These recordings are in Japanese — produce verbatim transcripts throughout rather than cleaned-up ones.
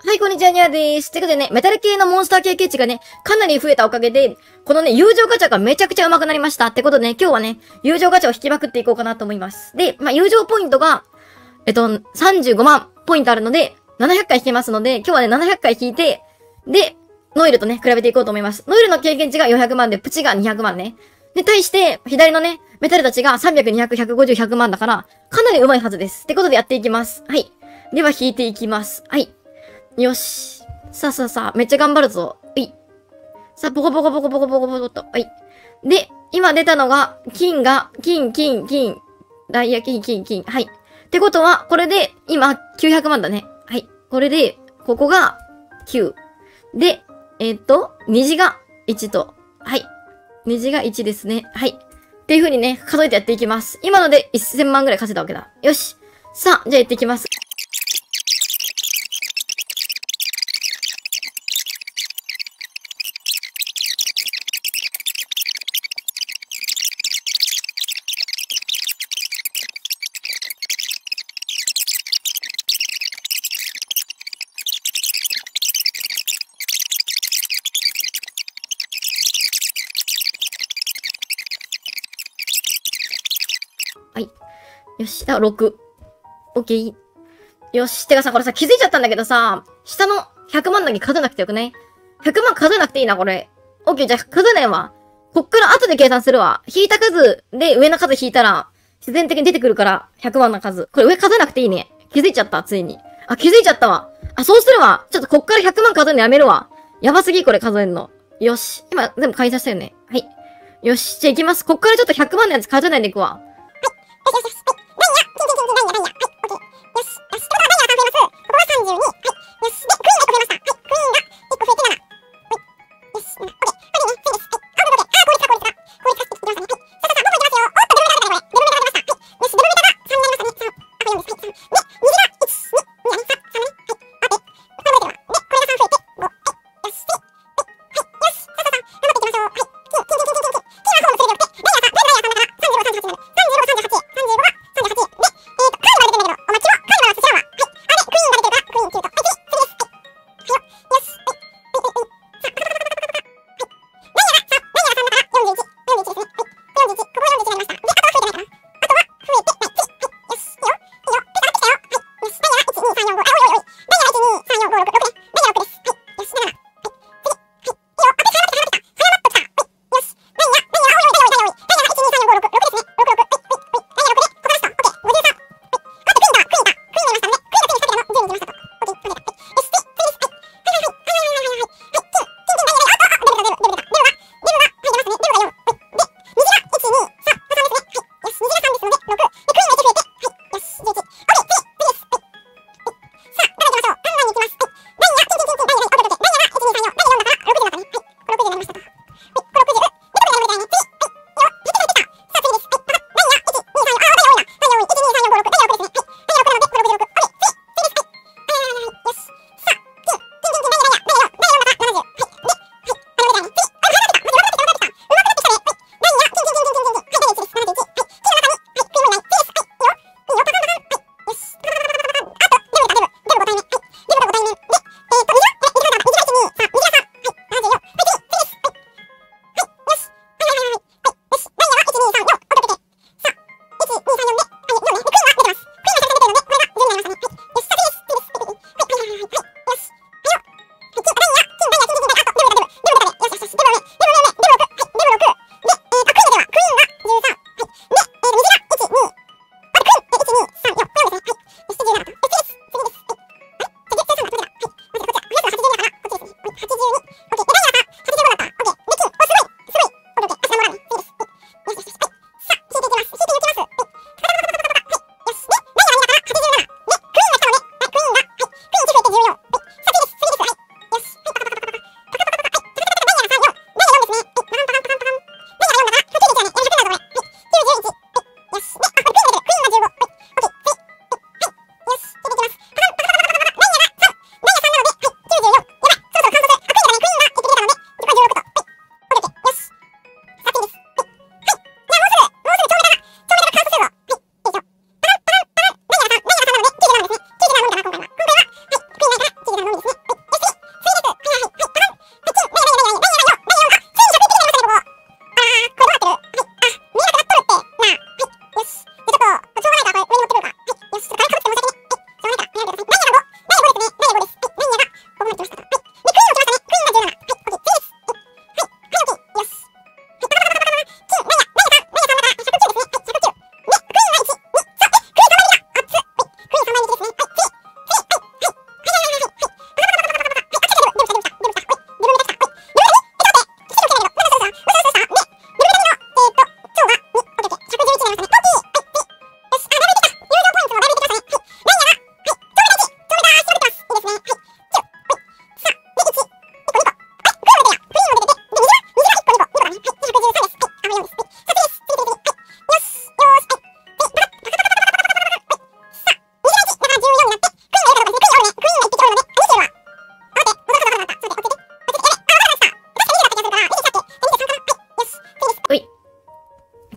はい、こんにちは、にゃーでーす。ということでね、メタル系のモンスター経験値がね、かなり増えたおかげで、このね、友情ガチャがめちゃくちゃ上手くなりました。ってことでね、今日はね、友情ガチャを引きまくっていこうかなと思います。で、まあ、友情ポイントが、えっと、さんじゅうごまんポイントあるので、ななひゃっかい引けますので、今日はね、ななひゃっかい引いて、で、ノイルとね、比べていこうと思います。ノイルの経験値がよんひゃくまんで、プチがにひゃくまんね。で、対して、左のね、メタルたちがさんびゃく、にひゃく、ひゃくごじゅう、ひゃくまんだから、かなり上手いはずです。ってことでやっていきます。はい。では引いていきます。はい。よし。さあさあさあ、めっちゃ頑張るぞ。はい。さあ、ポコポコポコポコポコポコと。はい。で、今出たのが、金が、金、金、金。ダイヤ、金、金、金。はい。ってことは、これで、今、きゅうひゃくまんだね。はい。これで、ここが、きゅう。で、えー、っと、虹がいちと。はい。虹がいちですね。はい。っていう風にね、数えてやっていきます。今のでせんまんぐらい稼いだわけだ。よし。さあ、じゃあやっていきます。はい。よし。だからろく。オッケー。よし。てかさ、これさ、気づいちゃったんだけどさ、下のひゃくまんだけ数えなくてよくね ?ひゃく 万数えなくていいな、これ。オッケー、じゃあ数えないわ。こっから後で計算するわ。引いた数で上の数引いたら、自然的に出てくるから、ひゃくまんの数。これ上数えなくていいね。気づいちゃった、ついに。あ、気づいちゃったわ。あ、そうするわ。ちょっとこっからひゃくまん数えるのやめるわ。やばすぎ、これ数えるの。よし。今、全部解算したよね。はい。よし。じゃあ行きます。こっからちょっとひゃくまんのやつ数えないでいくわ。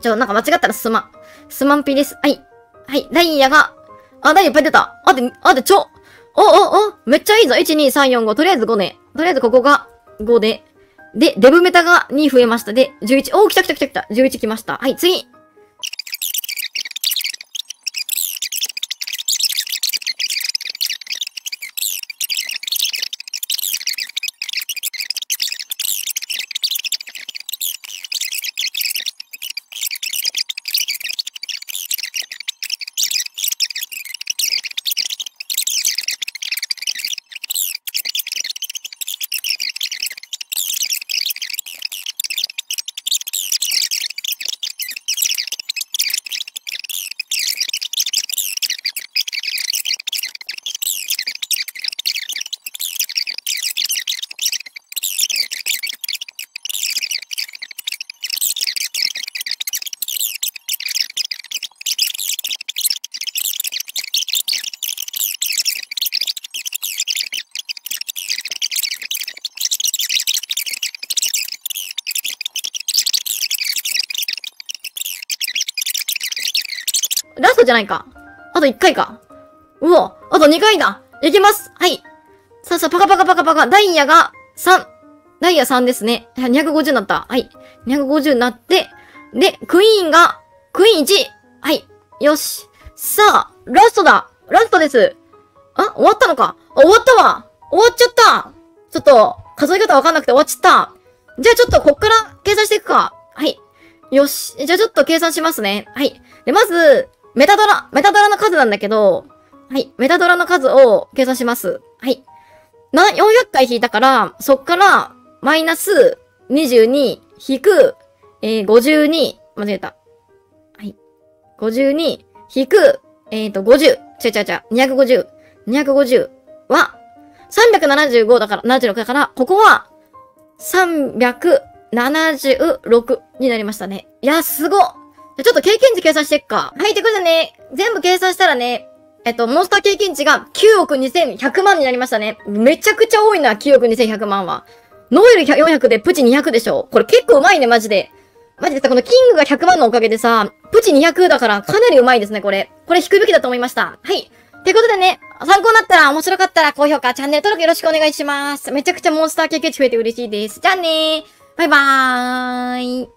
ちょ、なんか間違ったらすまん。すまんぴです。はい。はい。ダイヤが、あ、ダイヤいっぱい出た。あ、で、あ、で、ちょ。お、お、お、めっちゃいいぞ。いち、に、さん、よん、ご。とりあえずごね。とりあえずここがごで。で、デブメタがに増えました。で、じゅういち。おー、来た来た来た来た。じゅういち来ました。はい、次。ラストじゃないか。あといっかいか。うわ、あとにかいだ。いきます。はい。さあさあ、パカパカパカパカ。ダイヤがさん。ダイヤさんですね。にひゃくごじゅうになった。はい。にひゃくごじゅうになって、で、クイーンが、クイーンいち。はい。よし。さあ、ラストだ。ラストです。あ、終わったのか。あ、終わったわ。終わっちゃった。ちょっと、数え方わかんなくて終わっちゃった。じゃあちょっとこっから計算していくか。はい。よし。じゃあちょっと計算しますね。はい。で、まず、メタドラ、メタドラの数なんだけど、はい。メタドラの数を計算します。はい。な、よんひゃっかい引いたから、そっから、マイナスにじゅうに引く、えー、ごじゅうに、間違えた。はい。ごじゅうに引く、えっと、ごじゅう。ちゃちゃちゃ、にひゃくごじゅう。にひゃくごじゅうは、さんびゃくななじゅうごだから、ななじゅうろくだから、ここは、さんびゃくななじゅうろくになりましたね。いや、すごっ。じゃ、ちょっと経験値計算していくか。はい、ってことでね、全部計算したらね、えっと、モンスター経験値がきゅうおくにせんひゃくまんになりましたね。めちゃくちゃ多いな、きゅうおくにせんひゃくまんは。ノエルよんひゃくでプチにひゃくでしょ。これ結構うまいね、マジで。マジでさ、このキングがひゃくまんのおかげでさ、プチにひゃくだからかなりうまいですね、これ。これ引くべきだと思いました。はい。ということでね、参考になったら、面白かったら高評価、チャンネル登録よろしくお願いします。めちゃくちゃモンスター経験値増えて嬉しいです。じゃあねー。バイバーイ。